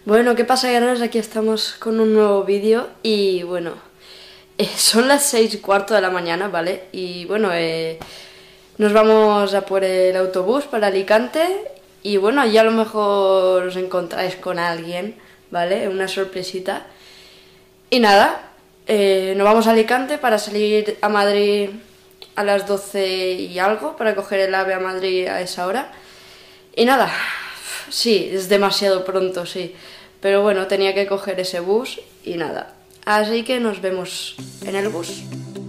Bueno, ¿qué pasa, guerreros? Aquí estamos con un nuevo vídeo y bueno, son las 6:15 de la mañana, ¿vale? Y bueno, nos vamos a por el autobús para Alicante y bueno, ya a lo mejor os encontráis con alguien, ¿vale? Una sorpresita. Y nada, nos vamos a Alicante para salir a Madrid a las 12 y algo, para coger el AVE a Madrid a esa hora. Y nada, sí, es demasiado pronto, sí. Pero bueno, tenía que coger ese bus y nada. Así que nos vemos en el bus.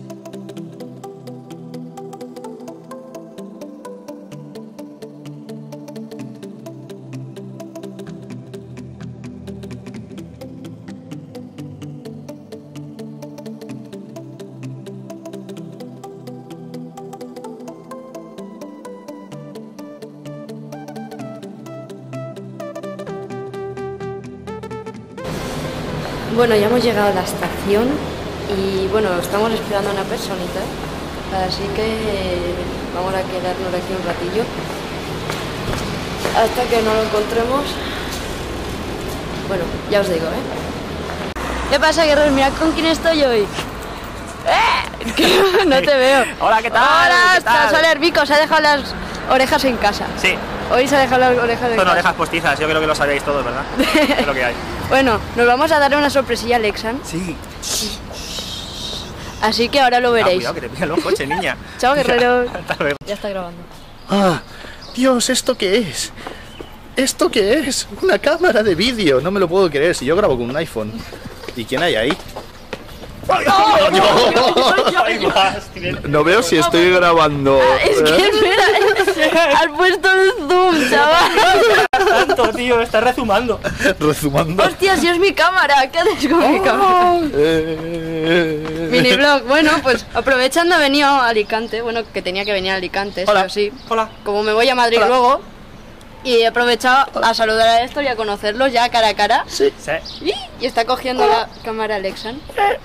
Bueno, ya hemos llegado a la estación y bueno, estamos esperando a una personita, así que vamos a quedarnos aquí un ratillo hasta que no lo encontremos. Bueno, ya os digo, ¿Qué pasa, guerreros? Mirad con quién estoy hoy. No te veo. Hola, ¿qué tal? Hola, ¿Qué tal? está Soler Vico, se ha dejado las orejas en casa. Sí. Hoy se ha dejado las orejas en casa. Son orejas postizas, yo creo que lo sabéis todos, ¿verdad? Es lo que hay. Bueno, nos vamos a dar una sorpresilla a Alexan. Sí. Así que ahora lo veréis. Cuidado, que te pillan los coches, niña. Chao, guerreros. Hasta luego. Ya está grabando. ¡Ah! Dios, ¿esto qué es? ¿Esto qué es? Una cámara de vídeo. No me lo puedo creer, si yo grabo con un iPhone. ¿Y quién hay ahí? No veo si estoy grabando. Es que espera, has puesto el zoom, chaval. Tanto, tío, está rezumando. Rezumando. Hostia, si es mi cámara, ¿qué haces con mi cámara? Mini vlog, bueno, pues aprovechando he venido a Alicante, bueno, que tenía que venir a Alicante, sí o sí. Hola. Como me voy a Madrid luego, y he aprovechado a saludar a Héctor y a conocerlos ya cara a cara. Sí. Sí. Y está cogiendo la cámara Alexan.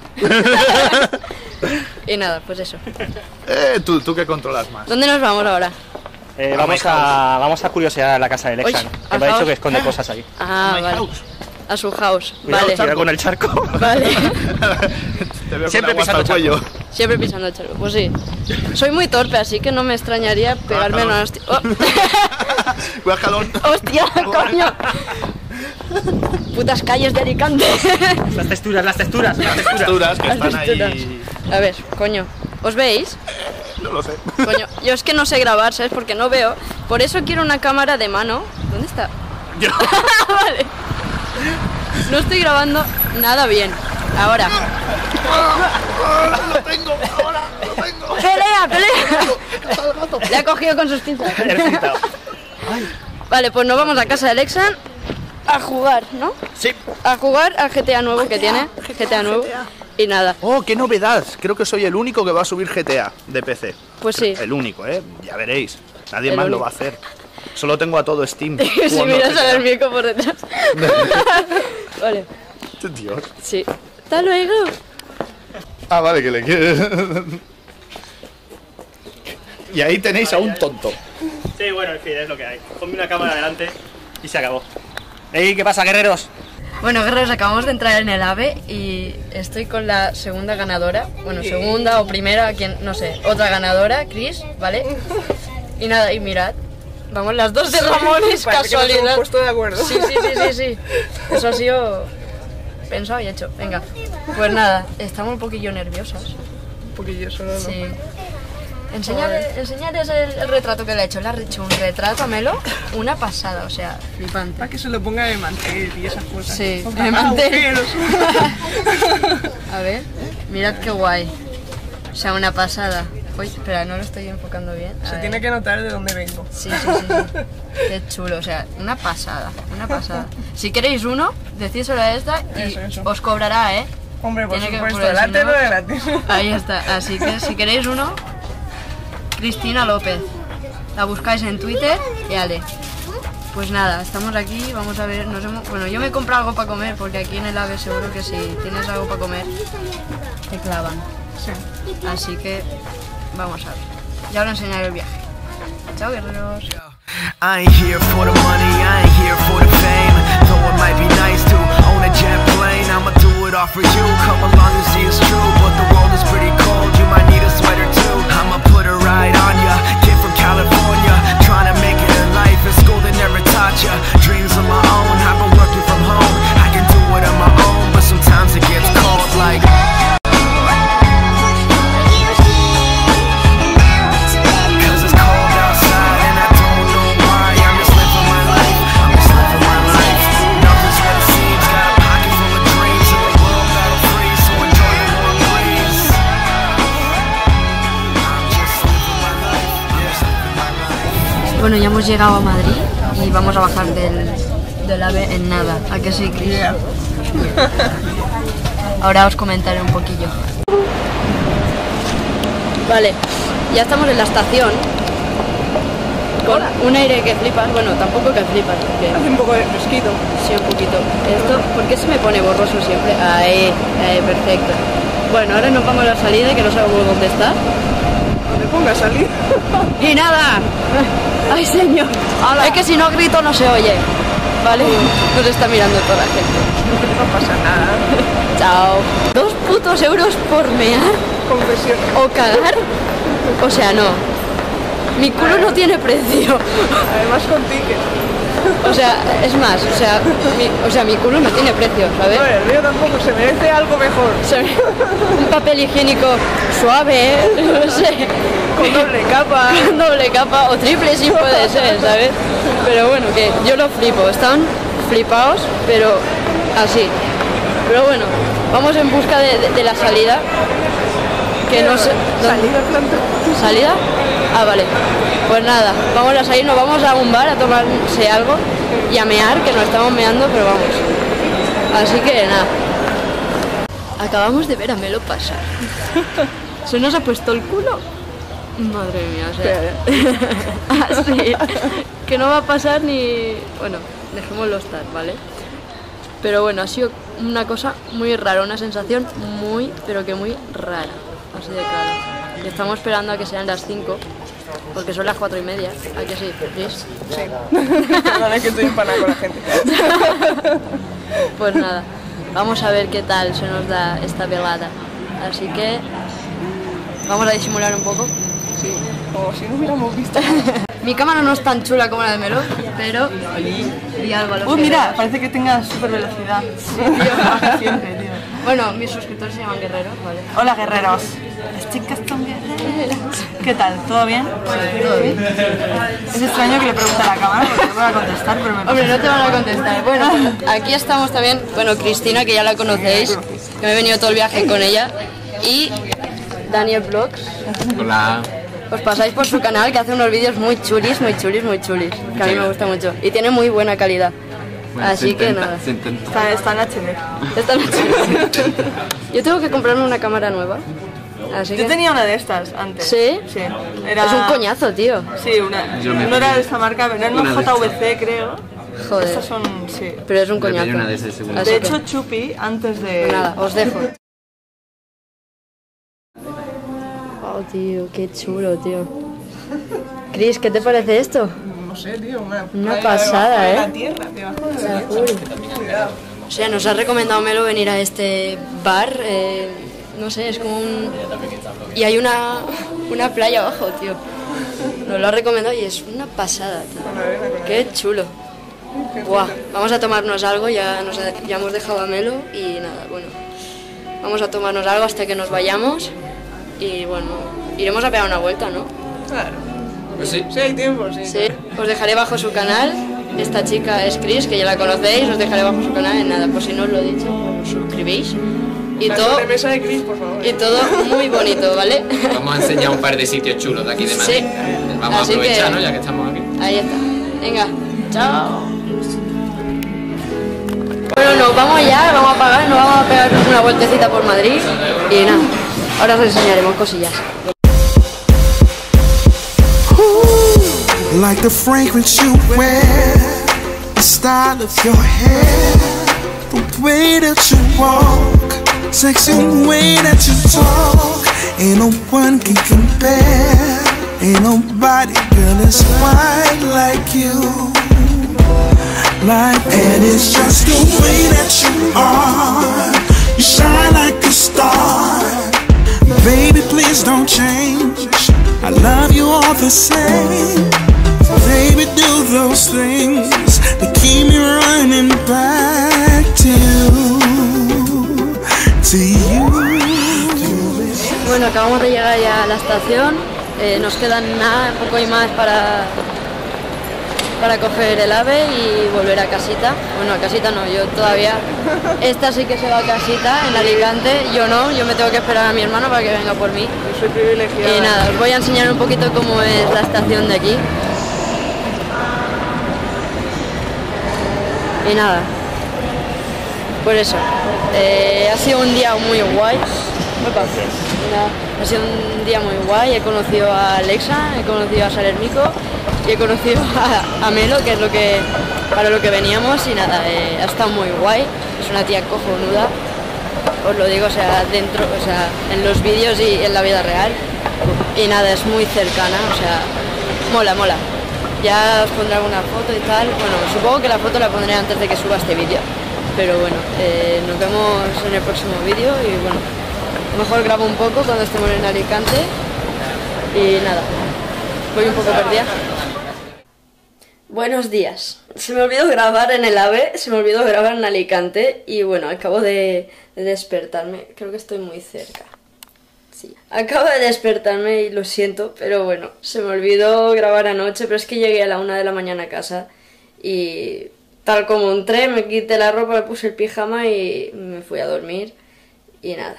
Y nada, pues eso. ¿Tú qué controlas más? ¿Dónde nos vamos ahora? Vamos a curiosear la casa de Lexan. Uy, Que me ha al dicho house. que esconde cosas ahí. Ah, My vale. house. A su house, Cuidado, vale. cuidado con el charco. Vale. Te veo Siempre con agua hasta el pisando cuello. Siempre pisando el charco, pues sí. Soy muy torpe, así que no me extrañaría pegarme una hostia. ¡Oh! Cuidado, jalón. ¡Hostia, coño! Putas calles de Alicante. Las texturas. Texturas que Las están texturas. ahí. A ver, coño, ¿os veis? No lo sé. Coño, yo es que no sé grabar, ¿sabes? Porque no veo. Por eso quiero una cámara de mano. ¿Dónde está? Vale. No estoy grabando nada bien. Ahora. Lo tengo, ahora lo tengo. ¡Pelea! Le ha cogido con sus pinzas. Eres pintado. Vale, pues nos vamos a casa de Alexan a jugar, ¿no? Sí. A jugar al GTA nuevo que tiene. GTA nuevo. Y nada. Oh, qué novedad. Creo que soy el único que va a subir GTA de PC. Pues sí. El único, ya veréis. Nadie El más lo único. va a hacer. Solo tengo a todo Steam. Si jugando miras GTA. al mico por detrás. Vale, Dios. sí. Hasta luego. Ah, vale, que le quieres. Y ahí tenéis a un tonto. Sí, bueno, en fin, es lo que hay. Ponme una cámara delante y se acabó. ¡Ey, qué pasa, guerreros! Bueno, guerreros, acabamos de entrar en el AVE y estoy con la segunda ganadora. Bueno, segunda o primera, quien, no sé, otra ganadora, Chris, ¿vale? Y nada, y mirad. Vamos las dos de Ramones, casualidad. puesto de acuerdo. Sí. Eso ha sido pensado y hecho. Venga. Pues nada, estamos un poquillo nerviosas. Un poquillo solo, ¿no? Sí. Enseñarles el retrato que le he hecho. Le ha hecho un retrato a Melo, una pasada, o sea, flipante. Para que se lo ponga de mantel y esas cosas. Sí, Con de mantel. agujeros. A ver, mirad qué guay. O sea, una pasada. Uy, espera, no lo estoy enfocando bien. A Se ver. tiene que notar de dónde vengo. Sí. Qué chulo, o sea, una pasada. Si queréis uno, decídselo a esta y Eso. os cobrará, ¿eh? Hombre, por Tiene que supuesto, poner, delante si no- no de gratis. Ahí está, así que si queréis uno, Cristina López. La buscáis en Twitter y ale. Pues nada, estamos aquí, vamos a ver, bueno, yo me he comprado algo para comer porque aquí en el AVE seguro que si tienes algo para comer, te clavan. Sí. Así que vamos a ver. Ya os enseñaré el viaje. Chao, guerreros. I ain't here for the money, I ain't here for the fame. Throwing my might be nice to own a jet plane. I'ma do it all for you. Come along and see it's true. But the world is pretty cold. You might need a sweater too. I'ma put a ride on ya. Kid from California, trying to make it in life. In school they never taught ya. Dreams of my own. I've been working from home. I can do it on my own, but sometimes it gets cold like. Bueno, ya hemos llegado a Madrid y vamos a bajar del AVE en nada. ¿A que sí, Cris? Yeah. Ahora os comentaré un poquillo. Vale, ya estamos en la estación. Con un aire que flipas. Bueno, tampoco que flipas. Porque... Hace un poco de fresquito. Sí, un poquito. Esto, ¿por qué se me pone borroso siempre? Ahí, perfecto. Bueno, ahora nos vamos a la salida, que no sabemos dónde está. Donde ponga a salir. ¡Y nada! ¡Ay, señor! ¡Hala! Es que si no grito no se oye. ¿Vale? Nos está mirando toda la gente. No pasa nada. Chao. 2 putos euros por mear Confesión. o cagar. O sea, no. Mi culo no tiene precio. Además con ticket. O sea, es más, o sea, mi culo no tiene precio, ¿sabes? No, el mío tampoco, se merece algo mejor. Un papel higiénico suave, no sé. Con doble capa. Con doble capa o triple sí puede ser, ¿sabes? Pero bueno, que yo lo flipo, están flipados, pero así. Pero bueno, vamos en busca de la salida. Que no sé... Salida, planta. ¿Salida? Ah, vale. Pues nada, vamos a salir, nos vamos a un bar a tomarse algo y a mear, que nos estamos meando, pero vamos. Así que nada. Acabamos de ver a Melo pasar. ¿Se nos ha puesto el culo? Madre mía, o sea... Así. Que no va a pasar ni... Bueno, dejémoslo estar, ¿vale? Pero bueno, ha sido una cosa muy rara, una sensación muy, pero que muy rara. Así de claro. Y estamos esperando a que sean las 5, porque son las 4:30. ¿A que sí, Chris? Sí. Perdona, es que estoy empanada con la gente. Pues nada, vamos a ver qué tal se nos da esta velada. Así que vamos a disimular un poco. Sí, como si no hubiéramos visto. Mi cámara no es tan chula como la de Melo, pero... Y algo a los que Mira, veas. parece que tenga super velocidad. Sí, tío. Siempre, tío. Bueno, mis suscriptores se llaman Guerreros, ¿vale? Hola, guerreros. Las chicas son guerreras. ¿Qué tal? ¿Todo bien? Todo bien. Es extraño que le pregunte a la cámara porque no me va a contestar, pero me Hombre, no te van a contestar. Bueno, aquí estamos también, bueno, Cristina, que ya la conocéis, que me he venido todo el viaje con ella, y Daniel Vlogs. Hola. Os pasáis por su canal, que hace unos vídeos muy chulis, muy chulis, muy chulis, que a mí me gusta mucho. Y tiene muy buena calidad. Bueno, Así que nada. Se intenta. Está en HD. Esta noche. Yo tengo que comprarme una cámara nueva. Así Yo que... tenía una de estas antes. ¿Sí? Sí. Era... Es un coñazo, tío. Sí, una. Yo me No era pedí de esta marca, pero era una una de estas. JVC, creo. Joder. Estas son, sí. Pero es un Me pedí coñazo. una de ese segundo. Así De que, hecho, Chupi, antes de... nada, os dejo. Oh, tío, qué chulo, tío. Chris, ¿qué te parece esto? No sé, tío, una Una pasada, debajo de ¿eh? la tierra, debajo de Te la lo juro. Cuidado. O sea, nos ha recomendado Melo venir a este bar. No sé, es como un... Y hay una playa abajo, tío. Nos lo ha recomendado y es una pasada, tío. Qué chulo. Buah, vamos a tomarnos algo, ya hemos dejado a Melo y nada, bueno. Vamos a tomarnos algo hasta que nos vayamos y bueno, iremos a pegar una vuelta, ¿no? Claro. Pues sí. Sí, hay tiempo, sí. Sí, os dejaré bajo su canal. Esta chica es Chris, que ya la conocéis, os dejaré bajo su canal. En nada, por si no os lo he dicho, os suscribís. Y La todo, sobremesa de Chris, por favor. y todo muy bonito, ¿vale? Vamos a enseñar un par de sitios chulos de aquí de Madrid. Sí. Vamos a Así aprovechar, que- ¿no? Ya que estamos aquí. Ahí está. Venga, chao. Bueno, nos vamos ya, vamos a pagar, nos vamos a pegar una vueltecita por Madrid. Y nada, ahora os enseñaremos cosillas. Like the fragrance you wear, the style of your hair, the way that you walk, sexy way that you talk. Ain't no one can compare. Ain't nobody, girl, is quite like you. like, and it's just the way that you are. You shine like a star. Baby, please don't change. I love you all the same. Baby, do those things that keep me running back to you. Bueno, acabamos de llegar ya a la estación. Nos quedan nada, poco y más para coger el AVE y volver a casita. Bueno, a casita no, yo todavía. Esta sí que se va a casita en Alicante, yo no, yo me tengo que esperar a mi hermano para que venga por mí. Yo soy privilegiada. Y nada, os voy a enseñar un poquito cómo es la estación de aquí. Y nada, por eso, ha sido un día muy guay. Ha sido un día muy guay, he conocido a Alexa, he conocido a Salermico y he conocido a Melo, que es para lo que veníamos, y nada, ha estado muy guay, es una tía cojonuda, os lo digo, o sea, dentro, o sea, en los vídeos y en la vida real, y nada, es muy cercana, o sea, mola, mola. Ya os pondré alguna foto y tal, bueno, supongo que la foto la pondré antes de que suba este vídeo, pero bueno, nos vemos en el próximo vídeo y bueno, mejor grabo un poco cuando estemos en Alicante y nada, voy un poco perdida. Buenos días, se me olvidó grabar en el AVE, se me olvidó grabar en Alicante y bueno, acabo de despertarme, creo que estoy muy cerca. Sí. Acabo de despertarme y lo siento, pero bueno, se me olvidó grabar anoche, pero es que llegué a la 1 de la mañana a casa y tal como entré, me quité la ropa, me puse el pijama y me fui a dormir y nada.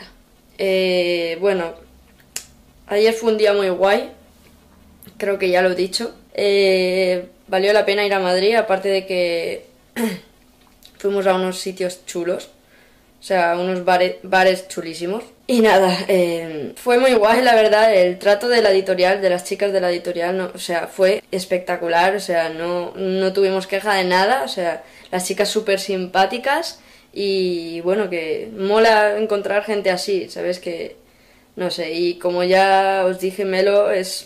Bueno, ayer fue un día muy guay, creo que ya lo he dicho. Valió la pena ir a Madrid, aparte de que fuimos a unos sitios chulos, o sea, unos bares chulísimos. Y nada, fue muy guay, la verdad, el trato de la editorial, de las chicas de la editorial, no, o sea, fue espectacular, o sea, no tuvimos queja de nada, o sea, las chicas súper simpáticas y bueno, que mola encontrar gente así, ¿sabes? Que, no sé, y como ya os dije, Melo es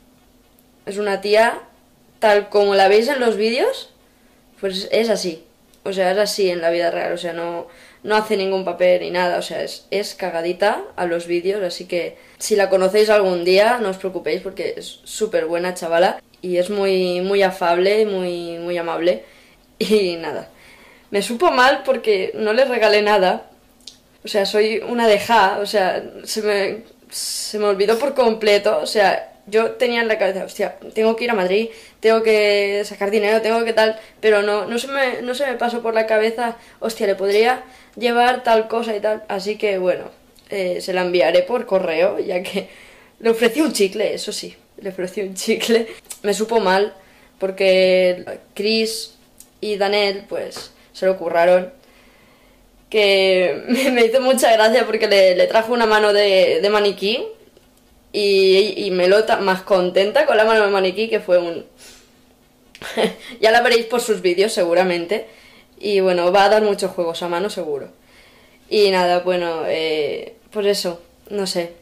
una tía tal como la veis en los vídeos, pues es así, o sea, es así en la vida real, o sea, no hace ningún papel ni nada, o sea, es cagadita a los vídeos, así que si la conocéis algún día, no os preocupéis porque es súper buena chavala y es muy, muy afable, muy, muy amable y nada. Me supo mal porque no le regalé nada, o sea, soy una deja, o sea, se me olvidó por completo, o sea, yo tenía en la cabeza, hostia, tengo que ir a Madrid, tengo que sacar dinero, tengo que tal, pero no se me pasó por la cabeza, hostia, le podría llevar tal cosa y tal, así que bueno, se la enviaré por correo, ya que le ofrecí un chicle, eso sí, le ofrecí un chicle. Me supo mal, porque Chris y Daniel, pues, se lo curraron, que me hizo mucha gracia porque le trajo una mano de maniquí, y Melo más contenta con la mano de maniquí, que fue un... ya la veréis por sus vídeos seguramente, y bueno, va a dar muchos juegos a mano seguro. Y nada, bueno, pues eso, no sé,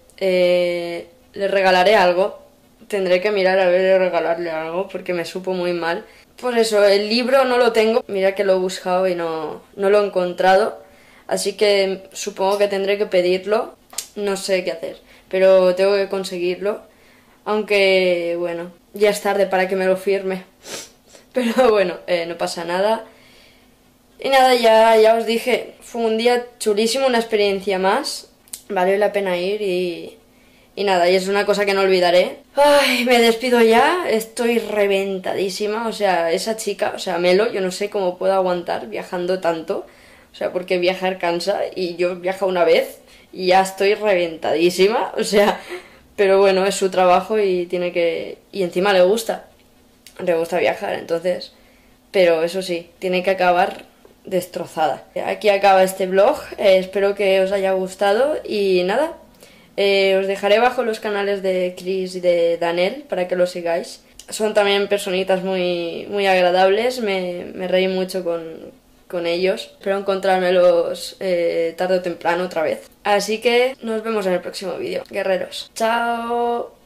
le regalaré algo, tendré que mirar a ver de regalarle algo porque me supo muy mal. Pues eso, el libro no lo tengo, mira que lo he buscado y no lo he encontrado, así que supongo que tendré que pedirlo, no sé qué hacer, pero tengo que conseguirlo, aunque bueno, ya es tarde para que me lo firme, pero bueno, no pasa nada. Y nada, ya os dije, fue un día chulísimo, una experiencia más, valió la pena ir y nada, y es una cosa que no olvidaré. Ay, me despido ya, estoy reventadísima, o sea, esa chica, o sea, Melo, yo no sé cómo puedo aguantar viajando tanto, o sea, porque viajar cansa y yo viajo una vez y ya estoy reventadísima, o sea, pero bueno, es su trabajo y tiene que... y encima le gusta viajar, entonces, pero eso sí, tiene que acabar destrozada. Aquí acaba este vlog, espero que os haya gustado y nada, os dejaré abajo los canales de Chris y de Daniel para que los sigáis. Son también personitas muy, muy agradables, me reí mucho con ellos. Espero encontrármelos tarde o temprano otra vez. Así que nos vemos en el próximo vídeo. Guerreros, chao.